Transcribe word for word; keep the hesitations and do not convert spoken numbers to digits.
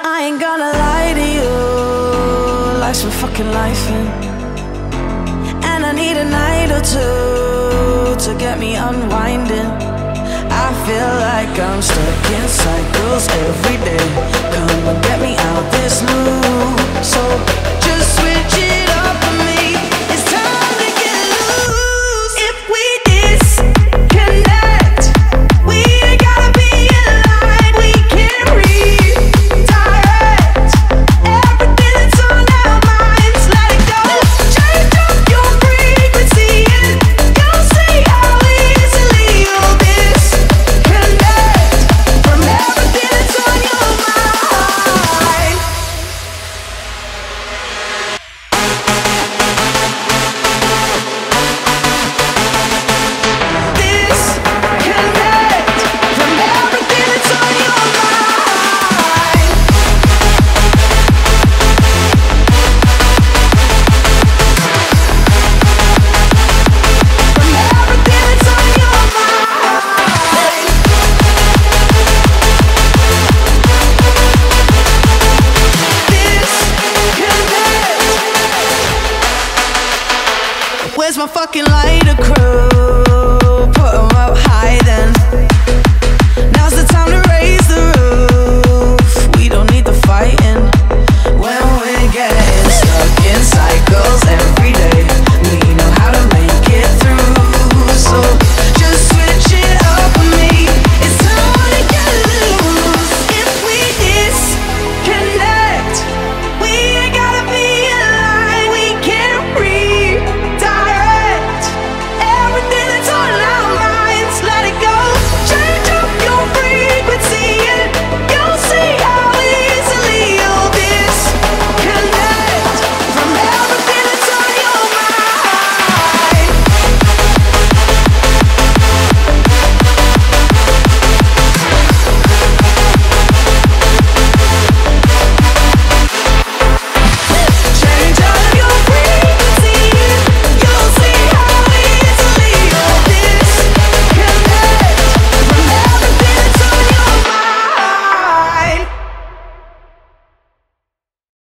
I ain't gonna lie to you, life's been fucking lifing, and I need a night or two to get me unwinding. I feel like I'm stuck in cycles every